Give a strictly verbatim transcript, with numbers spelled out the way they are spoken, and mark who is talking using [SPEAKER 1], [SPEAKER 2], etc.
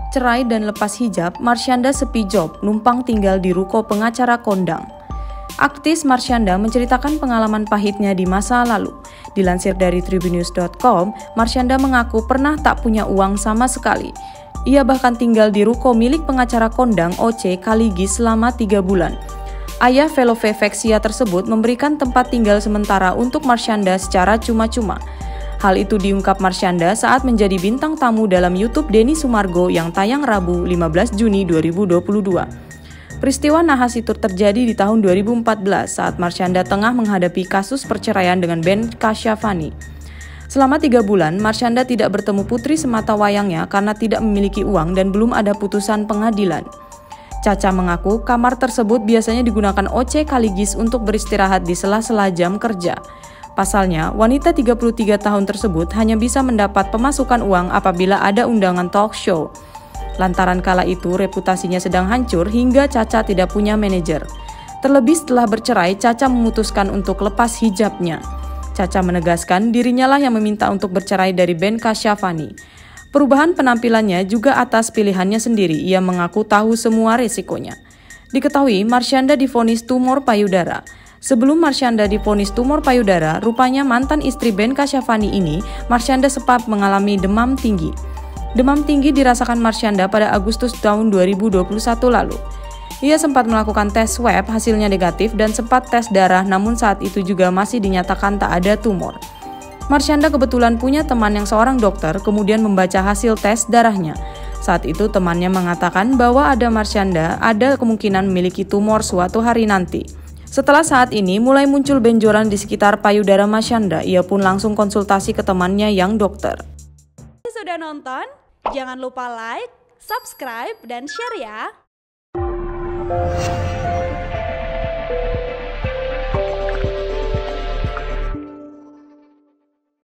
[SPEAKER 1] Cerai dan lepas hijab, Marsyanda sepi job, numpang tinggal di ruko pengacara kondang. Aktis Marsyanda menceritakan pengalaman pahitnya di masa lalu. Dilansir dari tribunnews dot com, Marsyanda mengaku pernah tak punya uang sama sekali. Ia bahkan tinggal di ruko milik pengacara kondang O C Kaligis selama tiga bulan. Ayah Velove Vexia tersebut memberikan tempat tinggal sementara untuk Marsyanda secara cuma-cuma. Hal itu diungkap Marsyanda saat menjadi bintang tamu dalam YouTube Denny Sumargo yang tayang Rabu lima belas Juni dua ribu dua puluh dua. Peristiwa nahas itu terjadi di tahun dua ribu empat belas saat Marsyanda tengah menghadapi kasus perceraian dengan Ben Kasyafani. Selama tiga bulan, Marsyanda tidak bertemu putri semata wayangnya karena tidak memiliki uang dan belum ada putusan pengadilan. Caca mengaku kamar tersebut biasanya digunakan O C Kaligis untuk beristirahat di sela-sela jam kerja. Pasalnya, wanita tiga puluh tiga tahun tersebut hanya bisa mendapat pemasukan uang apabila ada undangan talk show. Lantaran kala itu reputasinya sedang hancur hingga Caca tidak punya manajer. Terlebih setelah bercerai, Caca memutuskan untuk lepas hijabnya. Caca menegaskan dirinya lah yang meminta untuk bercerai dari Ben Kasyafani. Perubahan penampilannya juga atas pilihannya sendiri, ia mengaku tahu semua risikonya. Diketahui, Marsyanda divonis tumor payudara. Sebelum Marsyanda divonis tumor payudara, rupanya mantan istri Ben Kasyafani ini, Marsyanda sempat mengalami demam tinggi. Demam tinggi dirasakan Marsyanda pada Agustus tahun dua ribu dua puluh satu lalu. Ia sempat melakukan tes swab, hasilnya negatif, dan sempat tes darah, namun saat itu juga masih dinyatakan tak ada tumor. Marsyanda kebetulan punya teman yang seorang dokter, kemudian membaca hasil tes darahnya. Saat itu temannya mengatakan bahwa ada Marsyanda ada kemungkinan memiliki tumor suatu hari nanti. Setelah saat ini mulai muncul benjolan di sekitar payudara Marsyanda, ia pun langsung konsultasi ke temannya yang dokter.
[SPEAKER 2] Sudah nonton? Jangan lupa like, subscribe, dan share ya!